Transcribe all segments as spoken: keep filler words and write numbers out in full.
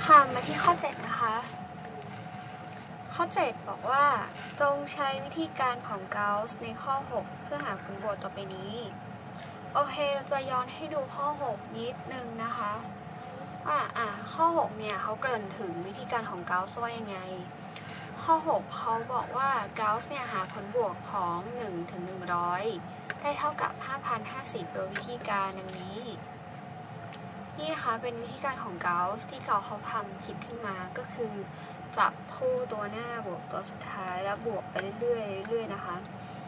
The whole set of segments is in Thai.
ค่ะมาที่ข้อเจ็ดนะคะข้อเจ็ดบอกว่าจงใช้วิธีการของเกาส์ในข้อหกเพื่อหาผลบวกต่อไปนี้โอเคจะย้อนให้ดูข้อหกนิดนึงนะคะอ่าอ่าข้อหกเนี่ยเขาเกริ่นถึงวิธีการของเกาส์ว่ายังไงข้อหกเขาบอกว่าเกาส์เนี่ยหาผลบวกของหนึ่งถึงหนึ่งร้อยได้เท่ากับ ห้าพันห้าสิบ โดยวิธีการดังนี้นี่นะคะเป็นวิธีการของเกาส์ที่เกาเขาทำคิดขึ้นมาก็คือจับคู่ตัวหน้าบวกตัวสุดท้ายแล้วบวกไปเรื่อยๆเรื่อยๆนะคะ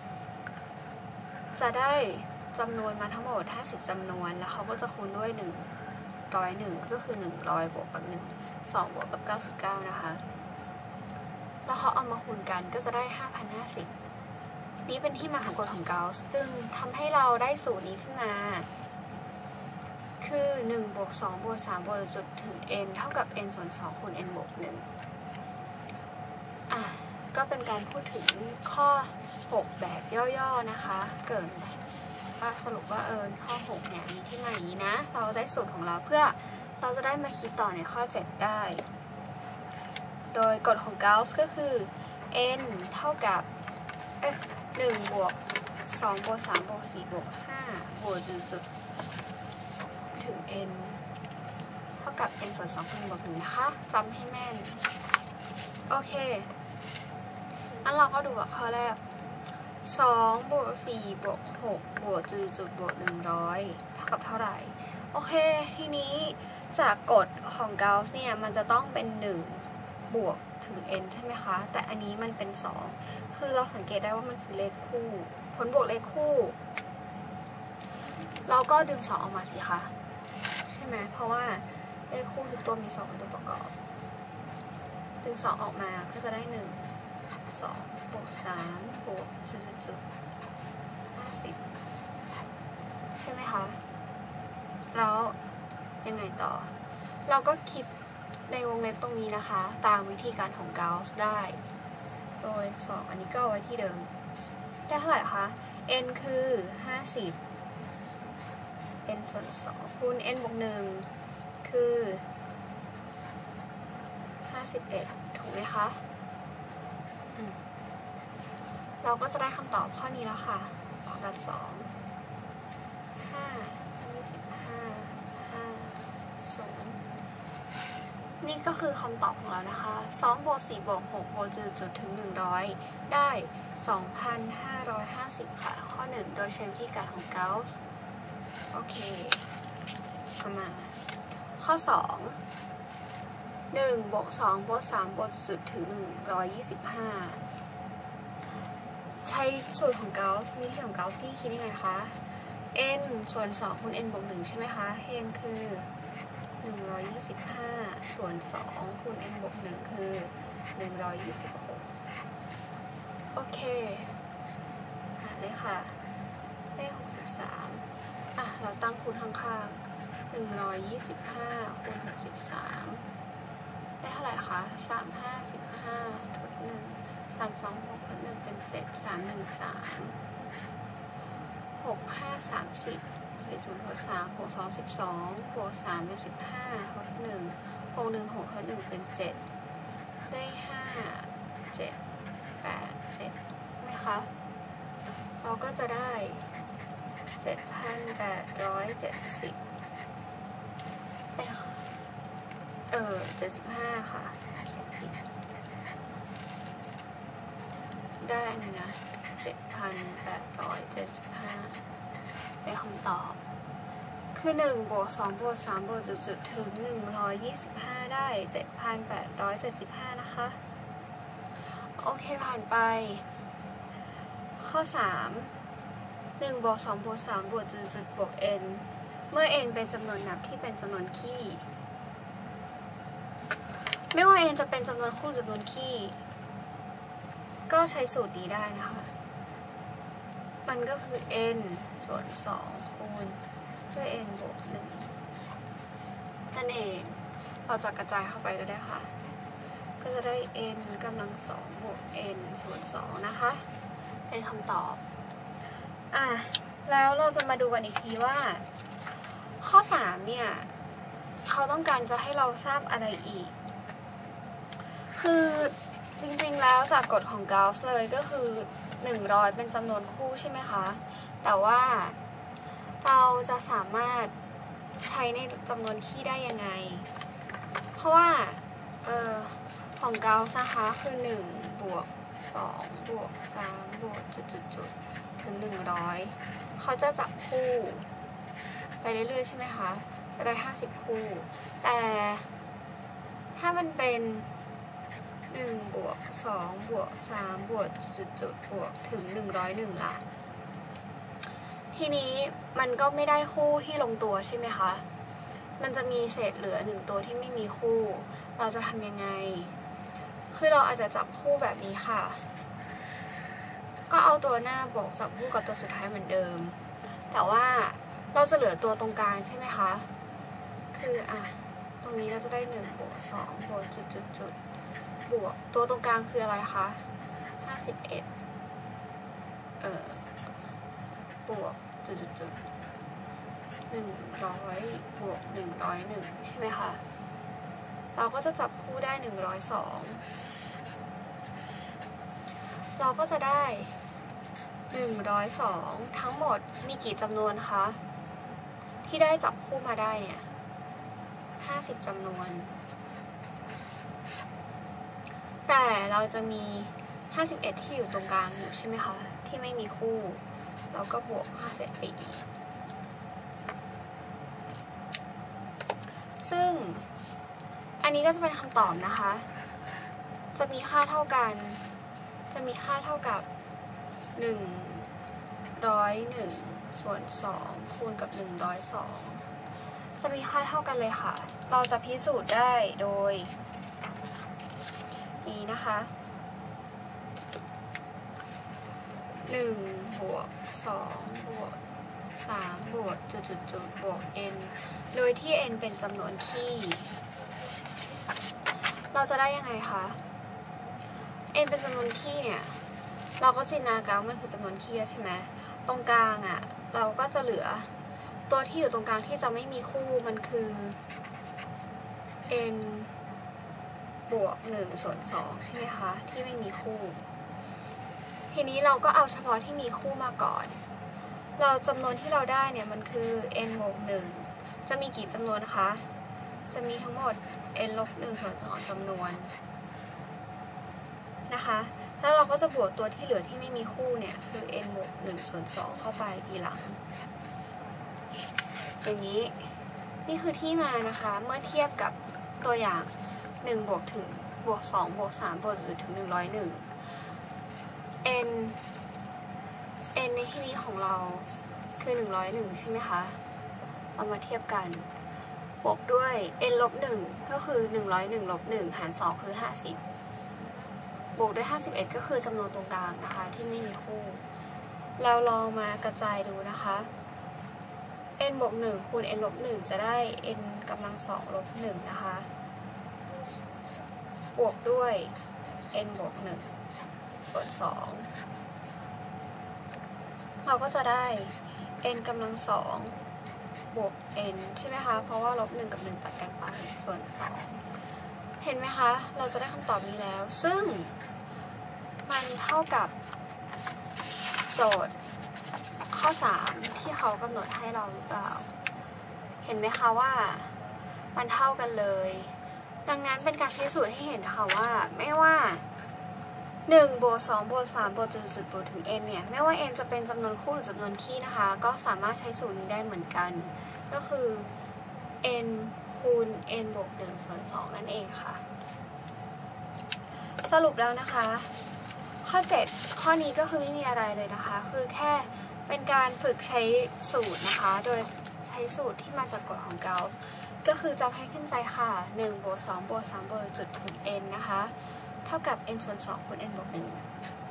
จะได้จำนวนมาทั้งหมดห้าสิบจำนวนแล้วเขาก็จะคูณด้วยหนึ่งร้อยเอ็ดก็คือหนึ่งร้อยบวกกับหนึ่ง สองบวกกับเก้าสิบเก้านะคะแล้วเขาเอามาคูณกันก็จะได้ห้าพันห้าสิบนี่เป็นที่มาของกฎของเกาส์จึงทำให้เราได้สูตรนี้ขึ้นมาคือหนึ่งบวกสองบวกสามบวกจุดถึง n เท่ากับ n ส่วนสองคูณ n บวกหนึ่งอ่ะก็เป็นการพูดถึงข้อหกแบบย่อๆนะคะเกิดว่าสรุปว่าเออข้อหกเนี่ยมีที่มาอย่างนี้นะเราได้สูตรของเราเพื่อเราจะได้มาคิดต่อในข้อเจ็ดได้โดยกฎของเกาส์ก็คือ n เท่ากับเอ๊ะหนึ่งบวกสองบวกสามบวกสี่บวกห้าบวกจุดจุดถึง n เท่ากับ n ส่วนสองคูณบวกหนึ่งนะคะจำให้แม่นโอเคงั้นเราก็ดูว่าข้อแรกสองบวกสี่บวกหกบวกจุดจุดบวกหนึ่งร้อยเท่ากับเท่าไหร่โอเคทีนี้จากกฎของเกาส์เนี่ยมันจะต้องเป็นหนึ่งบวกถึง n ใช่ไหมคะแต่อันนี้มันเป็นสองคือเราสังเกตได้ว่ามันคือเลขคู่ผลบวกเลขคู่เราก็ดึงสองออกมาสิคะใช่ไหมเพราะว่าเลขคู่ทุกตัวมีสองเป็นตัวประกอบดึงสองออกมาก็จะได้หนึ่งสองบวกสามบวกจุดจุดห้าสิบใช่ไหมคะแล้วยังไงต่อเราก็คิดในวงเล็บตรงนี้นะคะตามวิธีการของเกาส์ได้โดยสองอันนี้ก็เอาไว้ที่เดิมได้เท่าไหร่คะ n คือห้าสิบ n ส่วนสองคูณ n บวกหนึ่งคือห้าสิบเอ็ดถูกไหมคะเราก็จะได้คำตอบข้อนี้แล้วค่ะสองกับสองห้ายี่สิบห้าห้าศูนย์นี่ก็คือคำตอบของเรานะคะสองบวกสี่บวกหกบวกจุดจุดถึงหนึ่งร้อยได้ สองพันห้าร้อยห้าสิบ ค่ะข้อหนึ่งโดยใช้วิธีการของเกาส์โอเคเข้ามาข้อสองหนึ่งบวกสองบวกสามบวกจุดถึงหนึ่งร้อยยี่สิบห้าใช้สูตรของเกาส์วิธีของเกาส์ที่คิดยังไงคะ n ส่วนสองคูณ n บวกหนึ่งใช่ไหมคะ n คือหนึ่งร้อยยี่สิบห้าส่วนสองคูณ n บวกหนึ่งคือหนึ่งร้อยยี่สิบหกโอเคอ่ะเลยค่ะได้หกสิบสามอ่ะเราตั้งคูณข้างๆหนึ่งร้อยยี่สิบห้าคูณหกสิบสามได้เท่าไหร่คะสามห้าสิบห้าทดหนึ่งสามสองหกทดหนึ่งเป็นเจ็ดสามหนึ่งสามหกห้าสามสิบใส่ศูนย์ทดสามหกสองสิบสองบวกสามเป็นสิบห้าทดหนึ่งหกหนึ่งหกทดหนึ่งเป็นเจ็ดได้ห้าเจ็ดแปดเจ็ดไหมคะเราก็จะได้เจ็ดพันแปดร้อยเจ็ดสิบเออเจ็ดสิบห้าค่ะเขียนผิดได้อันนี้นะเจ็ดพันแปดร้อยเจ็ดสิบห้าเป็นคำตอบคือหนึ่งบวกสองบวกสามบวกจุดจุดถึงหนึ่งร้อยยี่สิบห้าได้เจ็ดพันแปดร้อยเจ็ดสิบห้านะคะโอเคผ่านไปข้อสามหนึ่งบวกสองบวกสามบวกจุดจุดบวก n เมื่อ n เป็นจำนวนนับที่เป็นจำนวนคี่ไม่ว่า n จะเป็นจำนวนคู่หรือจำนวนคี่ก็ใช้สูตรนี้ได้นะคะมันก็คือ n ส่วนสองคูณด้วย n บวกหนึ่งนั่นเองเราจะกระจายเข้าไปก็ได้ค่ะก็จะได้ n กำลังสองบวก n ส่วนสองนะคะเป็นคำตอบอ่ะแล้วเราจะมาดูกันอีกทีว่าข้อสามเนี่ยเขาต้องการจะให้เราทราบอะไรอีกคือจริงๆแล้วจากกฎของ Gauss เลยก็คือหนึ่งร้อยเป็นจำนวนคู่ใช่ไหมคะแต่ว่าเราจะสามารถใช้ในจำนวนคี่ได้ยังไงเพราะว่าเออของ Gauss นะคะคือหนึ่งบวกสองบวกสามบวกจุดๆๆถึงหนึ่งร้อยเขาจะจับคู่ไปเรื่อยๆใช่ไหมคะจะได้ห้าสิบคู่แต่ถ้ามันเป็นหนึ่งบวกสองบวกสามบวกจุดๆบวกถึงหนึ่งร้อยเอ็ดละทีนี้มันก็ไม่ได้คู่ที่ลงตัวใช่ไหมคะมันจะมีเศษเหลือหนึ่งตัวที่ไม่มีคู่เราจะทำยังไงคือเราอาจจะจับคู่แบบนี้ค่ะก็เอาตัวหน้าบวกจับคู่กับตัวสุดท้ายเหมือนเดิมแต่ว่าเราจะเหลือตัวตรงกลางใช่ไหมคะคืออ่ะตรงนี้เราจะได้หนึ่งบวกสองบวกจุดๆบวกตัวตรงกลางคืออะไรคะห้าสิบเอ็ดเอ่อบวกจุดๆหนึ่งร้อยบวกหนึ่งร้อยหนึ่งใช่ไหมคะเราก็จะจับคู่ได้หนึ่งร้อยสองเราก็จะได้หนึ่งร้อยสองทั้งหมดมีกี่จำนวนคะที่ได้จับคู่มาได้เนี่ยห้าสิบจำนวนแต่เราจะมีห้าสิบเอ็ดที่อยู่ตรงกลางอยู่ใช่ไหมคะที่ไม่มีคู่เราก็บวกห้าสิบเอ็ดไปอีกซึ่งอันนี้ก็จะเป็นคำตอบนะคะจะมีค่าเท่ากันจะมีค่าเท่ากับหนึ่งร้อยเอ็ดส่วนสองคูณกับหนึ่งร้อยสองจะมีค่าเท่ากันเลยค่ะเราจะพิสูจน์ได้โดยนี้นะคะหนึ่งบวกสองบวกสามบวกจุดๆบวก n โดยที่ n เป็นจำนวนคี่เราจะได้ยังไงคะ n เป็นจำนวนคี่เนี่ยเราก็จินตนาการมันคือจำนวนคี่แล้วใช่ไหมตรงกลางอ่ะเราก็จะเหลือตัวที่อยู่ตรงกลางที่จะไม่มีคู่มันคือ n บวกหนึ่งส่วนสองใช่ไหมคะที่ไม่มีคู่ทีนี้เราก็เอาเฉพาะที่มีคู่มาก่อนเราจำนวนที่เราได้เนี่ยมันคือ n บวกหนึ่งจะมีกี่จำนวนคะจะมีทั้งหมด n ลบหนึ่งส่วนสองจำนวนนะคะแล้วเราก็จะบวกตัวที่เหลือที่ไม่มีคู่เนี่ยคือ n บวกหนึ่งส่วนสองเข้าไปทีหลังอย่างนี้นี่คือที่มานะคะเมื่อเทียบกับตัวอย่างหนึ่งบวกถึงบวกสองบวกสามบวกถึงหนึ่งร้อยเอ็ด n n ในที่นี้ของเราคือหนึ่งร้อยเอ็ดใช่ไหมคะเอามาเทียบกันบวกด้วย n ลบหนึ่งก็คือหนึ่งร้อยเอ็ดลบหนึ่งหารสองคือห้าสิบบวกด้วยห้าสิบเอ็ดก็คือจำนวนตรงกลางนะคะที่ไม่มีคู่เราลองมากระจายดูนะคะ n บวกหนึ่งคูณ n ลบหนึ่งจะได้ n กำลังสองลบหนึ่งนะคะบวกด้วย n บวกหนึ่งส่วนสองเราก็จะได้ n กำลังสองบวก n ใช่ไหมคะเพราะว่าลบหนึ่งกับหนึ่งตัดกันไปส่วนสองเห็นไหมคะเราจะได้คำตอบนี้แล้วซึ่งมันเท่ากับโจทย์ข้อสามที่เขากำหนดให้เราหรือเปล่าเห็นไหมคะว่ามันเท่ากันเลยดังนั้นเป็นการพิสูจน์ให้เห็นค่ะว่าไม่ว่าหนึ่งบวกสองบวกสามบวกจุดจุดบวกถึง n เนี่ยไม่ว่า n จะเป็นจำนวนคู่หรือจำนวนคี่นะคะก็สามารถใช้สูตรนี้ได้เหมือนกันก็คือ n คูณ n บวกหนึ่งส่วนสองนั่นเองค่ะสรุปแล้วนะคะข้อเจ็ดข้อนี้ก็คือไม่มีอะไรเลยนะคะคือแค่เป็นการฝึกใช้สูตรนะคะโดยใช้สูตรที่มาจากกฎของ Gauss ก็คือจำให้ขึ้นใจค่ะหนึ่งบวกสองบวกสามบวกจุดถึง n นะคะเท่ากับ n ส่วนสองคูณ n บวกหนึ่ง